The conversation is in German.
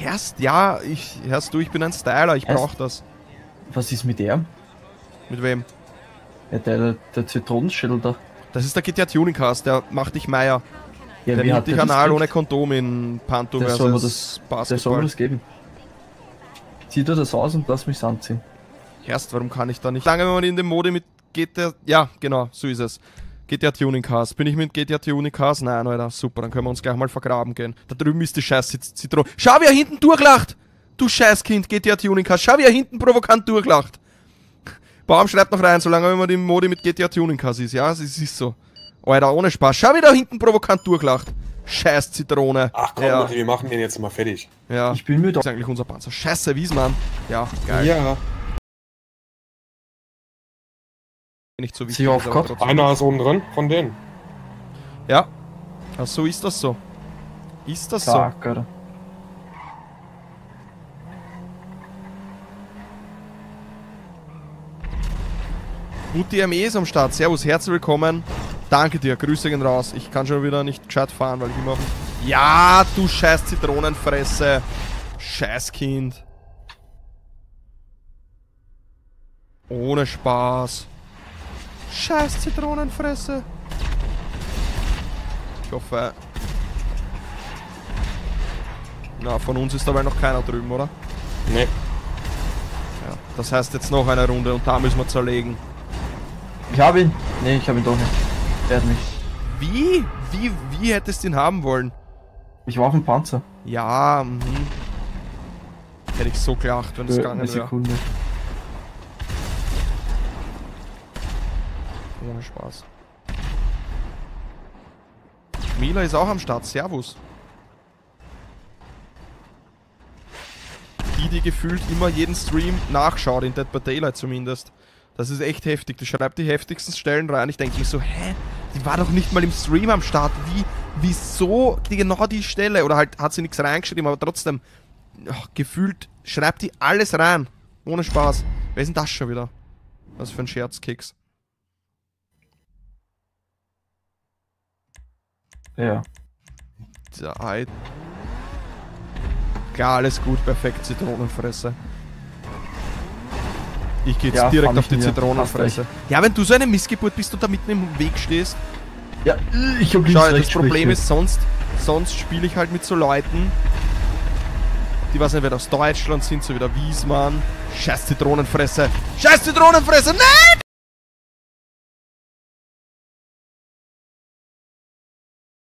Ja, hörst du, ich bin ein Styler, ich brauch das. Was ist mit der? Mit wem? Ja, der Zitronenschädel da. Das ist der GTA Tuning Cast, der macht dich Meier. Ja, Der wie nimmt hat dich der anal das ohne gekriegt? Kondom in Panto Der soll mir versus der soll mir Basketball. das geben. Zieh dir das aus und lass mich anziehen. Erst, warum kann ich da nicht? Lange, wenn man in dem Mode mit GTA... Ja, genau, so ist es. GTA Tuning Cast. Bin ich mit GTA Tuning Cast? Nein, Alter, super, dann können wir uns gleich mal vergraben gehen. Da drüben ist die scheiß Zitrone. Schau, wie er hinten durchlacht! Du Scheißkind, GTA Tuning Cast. Schau, wie er hinten provokant durchlacht. Baum schreibt noch rein, solange wenn man im Mode mit GTA Tuning Cast ist. Ja, es ist so. Alter, ohne Spaß. Schau, wie da hinten provokant durchlacht. Scheiß Zitrone. Ach komm, ja. Leute, wir machen den jetzt mal fertig. Ja. Ich bin müde. Das ist eigentlich unser Panzer. Scheiße, Wiesmann. Ja, geil. Ja. Nicht so wichtig. Sie auf ist, aber Gott. trotzdem. Einer ist unten drin von denen. Ja. Ach so ist das so. Ist das so? Sag, Alter. Mutti ME ist am Start. Servus, herzlich willkommen. Danke dir, Grüße gehen raus. Ich kann schon wieder nicht gescheit fahren, weil ich immer auf... Ja, du scheiß Zitronenfresse. Scheißkind. Ohne Spaß. Scheiß Zitronenfresse. Ich hoffe... Na, von uns ist dabei noch keiner drüben, oder? Nee. Ja. Das heißt jetzt noch eine Runde und da müssen wir zerlegen. Ich hab ihn. Nee, ich hab ihn doch nicht. Der hat mich. Wie? Wie hättest du ihn haben wollen? Ich war auf dem Panzer. Ja, hätte ich so gelacht, wenn es Für gegangen eine wäre. Sekunde. Ohne Spaß. Mila ist auch am Start. Servus. Die gefühlt immer jeden Stream nachschaut, in Dead by Daylight zumindest. Das ist echt heftig. Die schreibt die heftigsten Stellen rein. Ich denke mir so, hä? Die war doch nicht mal im Stream am Start. Wieso genau die Stelle? Oder halt hat sie nichts reingeschrieben, aber trotzdem, gefühlt schreibt die alles rein. Ohne Spaß. Wer ist denn das schon wieder? Was für ein Scherzkeks. Ja. Klar, alles gut, perfekt, Zitronenfresse. Ich gehe jetzt Ja, direkt fand auf ich die mir. Zitronenfresse. Ja, wenn du so eine Missgeburt bist und da mitten im Weg stehst. Ja, ich hab Schau, das Problem ist, sonst spiele ich halt mit so Leuten, die was nicht aus Deutschland sind, so wie der Wiesmann. Scheiß Zitronenfresse! Scheiß Zitronenfresse! Nein!